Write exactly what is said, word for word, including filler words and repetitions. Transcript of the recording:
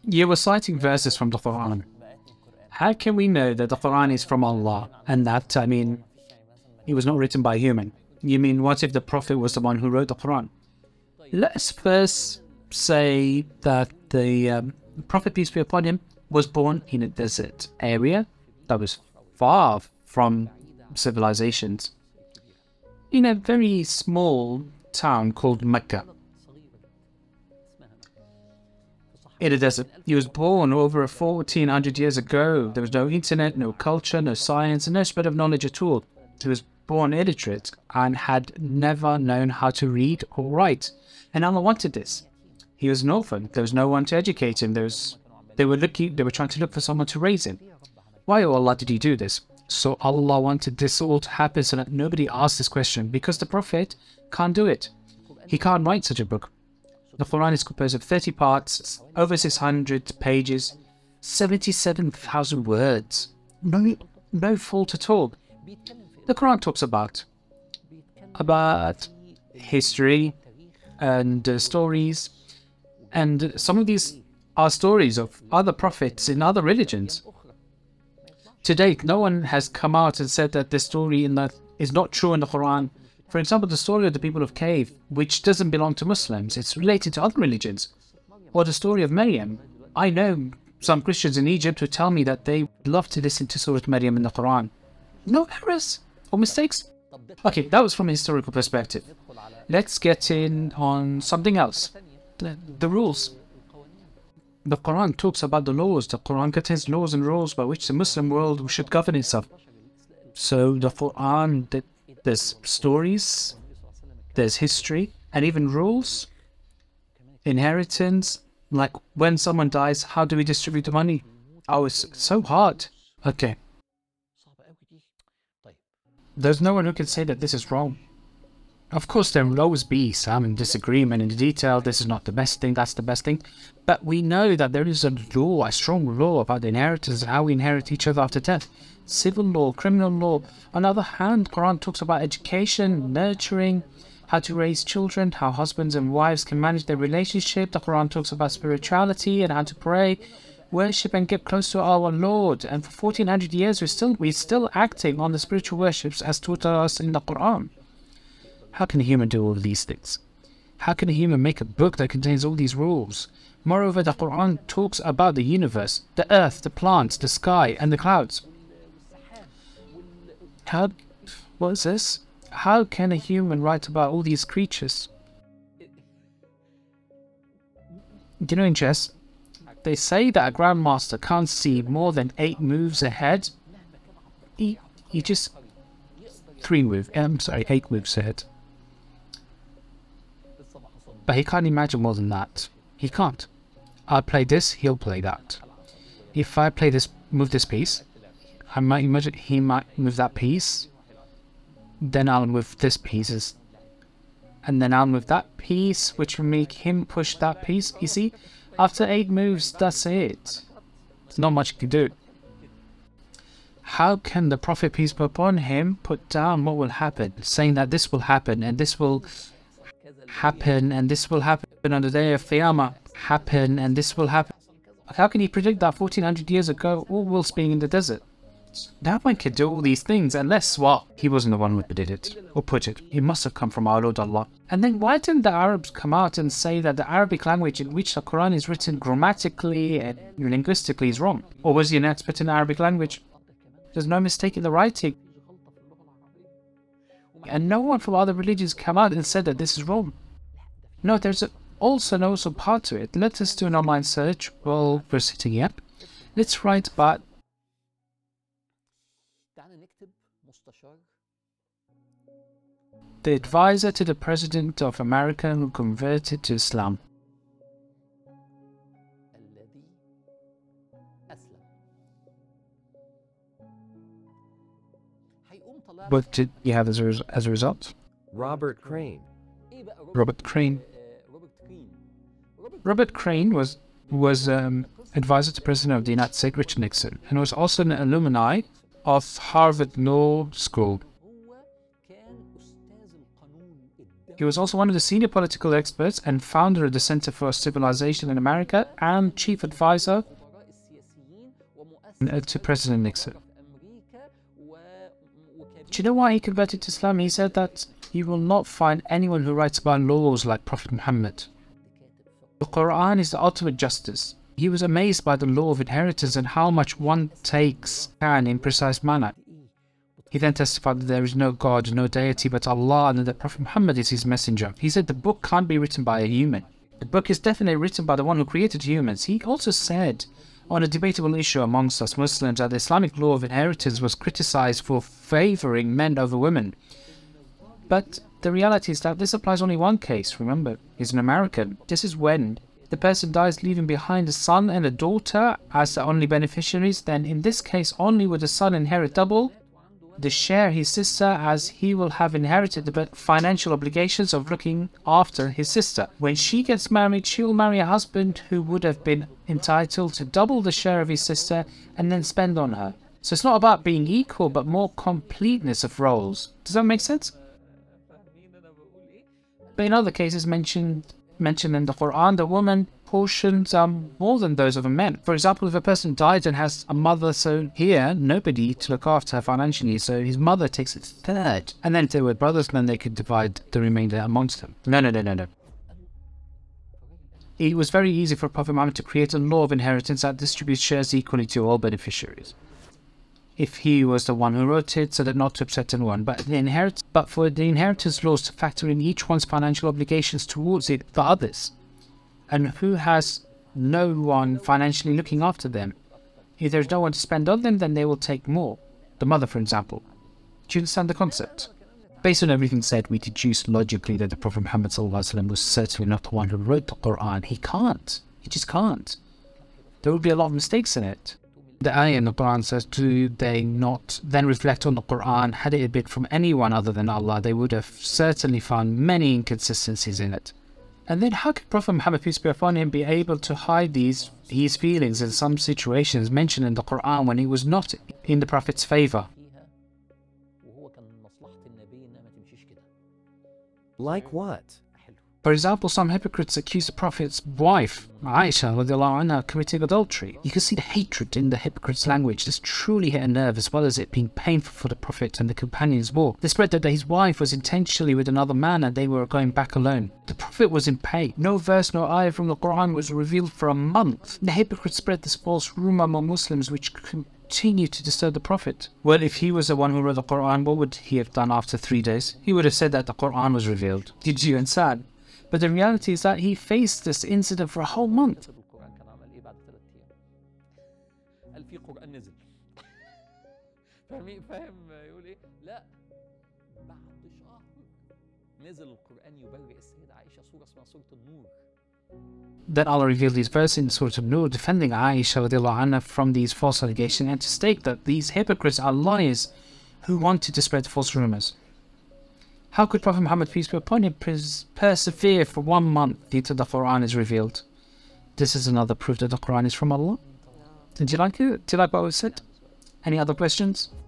You were citing verses from the Quran. How can we know that the Quran is from Allah and that, I mean, it was not written by a human? You mean, what if the Prophet was the one who wrote the Quran? Let's first say that the um, Prophet, peace be upon him, was born in a desert area that was far from civilizations, in a very small town called Mecca. In a desert. He was born over fourteen hundred years ago. There was no internet, no culture, no science, and no spread of knowledge at all. He was born illiterate and had never known how to read or write. And Allah wanted this. He was an orphan. There was no one to educate him. There was, they were looking, they were trying to look for someone to raise him. Why, oh Allah, did he do this? So Allah wanted this all to happen so that nobody asked this question, because the Prophet can't do it. He can't write such a book. The Quran is composed of thirty parts, over six hundred pages, seventy-seven thousand words. No, no fault at all. The Quran talks about, about history and uh, stories, and some of these are stories of other prophets in other religions. To date, no one has come out and said that this story in the, is not true in the Quran. For example, the story of the people of Cave, which doesn't belong to Muslims, it's related to other religions. Or the story of Maryam. I know some Christians in Egypt who tell me that they love to listen to Surah Maryam in the Quran. No errors or mistakes. Okay, that was from a historical perspective. Let's get in on something else. The, the rules. The Quran talks about the laws. The Quran contains laws and rules by which the Muslim world should govern itself. So the Quran, the There's stories, there's history, and even rules, inheritance, like when someone dies, how do we distribute the money? Oh, it's so hard. Okay. There's no one who can say that this is wrong. Of course, there will always be some disagreement in the detail. This is not the best thing, that's the best thing. But we know that there is a law, a strong law about the inheritance and how we inherit each other after death. Civil law, criminal law. On the other hand, Quran talks about education, nurturing, how to raise children, how husbands and wives can manage their relationship. The Quran talks about spirituality and how to pray, worship and get close to our Lord. And for fourteen hundred years, we're still, we're still acting on the spiritual worships as taught us in the Quran. How can a human do all of these things? How can a human make a book that contains all these rules? Moreover, the Quran talks about the universe, the earth, the plants, the sky, and the clouds. How, what is this? How can a human write about all these creatures? Do you know in chess, they say that a grandmaster can't see more than eight moves ahead. He, he just, three moves, I'm sorry, eight moves ahead. But he can't imagine more than that. He can't. I'll play this, he'll play that. If I play this, move this piece, I might imagine he might move that piece. Then I'll move this piece. And then I'll move that piece, which will make him push that piece. You see, after eight moves, that's it. There's not much you can do. How can the Prophet, peace be upon him, put down what will happen, saying that this will happen, and this will happen, and this will happen on the day of Qiyamah, happen, and this will happen? How can he predict that fourteen hundred years ago, all whilst being in the desert? No one can do all these things unless, well, he wasn't the one who did it, or put it. It must have come from our Lord Allah. And then why didn't the Arabs come out and say that the Arabic language in which the Quran is written grammatically and linguistically is wrong? Or was he an expert in the Arabic language? There's no mistake in the writing. And no one from other religions came out and said that this is wrong. No, there's a, also an also part to it. Let us do an online search while we're sitting here. Let's write about the advisor to the President of America who converted to Islam. What did you have as a, res as a result? Robert Crane. Robert Crane. Robert Crane was was um, advisor to President of the United States, Richard Nixon, and was also an alumni of Harvard Law School. He was also one of the senior political experts and founder of the Center for Civilization in America and chief advisor to President Nixon. Do you know why he converted to Islam? He said that you will not find anyone who writes about laws like Prophet Muhammad. The Quran is the ultimate justice. He was amazed by the law of inheritance and how much one takes can in precise manner. He then testified that there is no God, no deity but Allah, and that Prophet Muhammad is his messenger. He said the book can't be written by a human. The book is definitely written by the one who created humans. He also said on a debatable issue amongst us Muslims that the Islamic law of inheritance was criticized for favoring men over women. But the reality is that this applies only one case. Remember, he's an American. This is when the person dies leaving behind a son and a daughter as the only beneficiaries. Then in this case only would the son inherit double the share his sister, as he will have inherited the financial obligations of looking after his sister. When she gets married, she will marry a husband who would have been entitled to double the share of his sister and then spend on her. So it's not about being equal, but more completeness of roles. Does that make sense? But in other cases mentioned mentioned in the Quran, the woman portions are more than those of a man. For example, if a person dies and has a mother, so here, nobody to look after her financially, so his mother takes a third. And then if they were brothers, then they could divide the remainder amongst them. No, no, no, no, no. It was very easy for Prophet Muhammad to create a law of inheritance that distributes shares equally to all beneficiaries, if he was the one who wrote it, so that not to upset anyone. But the inherit but for the inheritance laws to factor in each one's financial obligations towards it for others, and who has no one financially looking after them. If there's no one to spend on them, then they will take more. The mother, for example. Do you understand the concept? Based on everything said, we deduce logically that the Prophet Muhammad ﷺ was certainly not the one who wrote the Quran. He can't. He just can't. There would be a lot of mistakes in it. The ayah in the Quran says, do they not then reflect on the Quran? Had it been from anyone other than Allah, they would have certainly found many inconsistencies in it. And then how could Prophet Muhammad, peace be upon him, be able to hide these his feelings in some situations mentioned in the Quran when he was not in the Prophet's favor? Like what? For example, some hypocrites accuse the Prophet's wife, Aisha, of committing adultery. You can see the hatred in the hypocrite's language. This truly hit a nerve, as well as it being painful for the Prophet and the companions more. They spread that his wife was intentionally with another man and they were going back alone. The Prophet was in pain. No verse nor ayah from the Quran was revealed for a month. The hypocrites spread this false rumor among Muslims, which continued to disturb the Prophet. Well, if he was the one who wrote the Quran, what would he have done after three days? He would have said that the Quran was revealed. Did you understand? But the reality is that he faced this incident for a whole month. Then Allah revealed these verses in Surah An-Nur, defending Aisha radiallahu anha from these false allegations and to state that these hypocrites are liars who wanted to spread false rumors. How could Prophet Muhammad, peace be upon him, pers persevere for one month until the Quran is revealed? This is another proof that the Quran is from Allah. Did you like it? Did you like what was said? Any other questions?